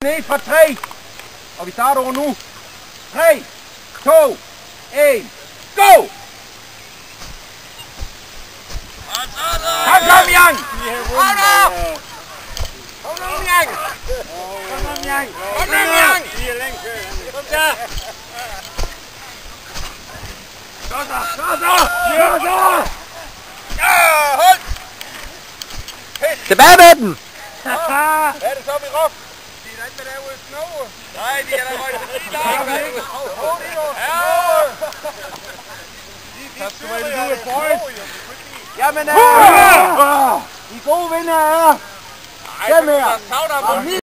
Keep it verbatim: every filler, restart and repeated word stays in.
ned fra tre. Og vi starter over nu. tre, to, et, go! Kom, kom, Jan! Kom op! Kom nu, Jan! Kom nu, Jan! Kom nu, Jan! Kom der! Så så! Så så! Så så! Ja, hold! Tilbage med den! Hvad er det så, vi råb? De er ikke med derude i snow. Nej, de er der højt. De er der ikke. Hold det jo. Ja! Så skal vi ud af point. Jamen, øh! I gode venner er. Dem her.